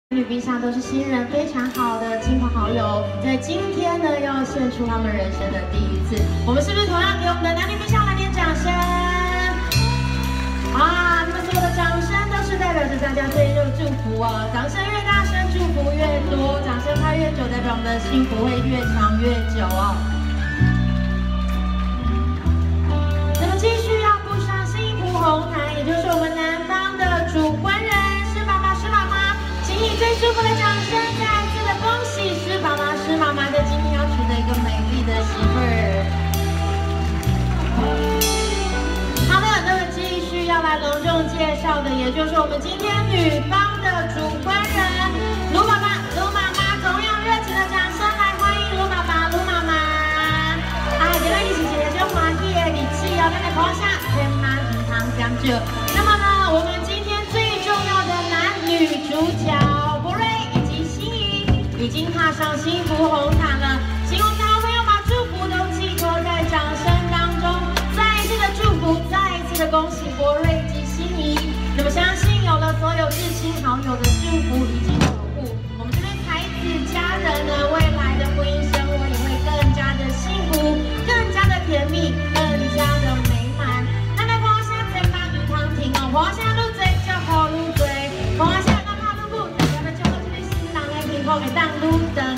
女宾相都是新人，非常好的亲朋好友，在今天呢要献出他们人生的第一次，我们是不是同样给我们的男女宾相来点掌声？啊，你们所有的掌声都是代表着大家对热祝福哦，掌声越大声，祝福越多，掌声拍越久，代表我们的幸福会越长越久哦。那么继续要步上幸福红毯，也就是我们男方的主官人施妈妈，施妈妈。 以最舒服的掌声，再次的恭喜施爸爸、施妈妈在今天要娶的一个美丽的媳妇儿。好的，那么继续要来隆重介绍的，也就是我们今天女方的主官人卢爸爸、卢妈妈，同样热情的掌声来欢迎卢爸爸、卢妈妈。啊，今天一起节就欢喜的日子哦，咱来讲下天马行空讲究。那么呢，我们今天最重要的男女主角。 已经踏上幸福红毯了，希望台湾朋友把祝福都寄托在掌声当中，再一次的祝福，再一次的恭喜博瑞及心仪。那么相信有了所有至亲好友的祝福以及守护，我们这对才子佳人呢，未来的婚姻生活也会更加的幸福，更加的甜蜜，更加的美满。那来华夏前方鱼汤亭哦，华夏路最叫好路最，华夏。 会当愈长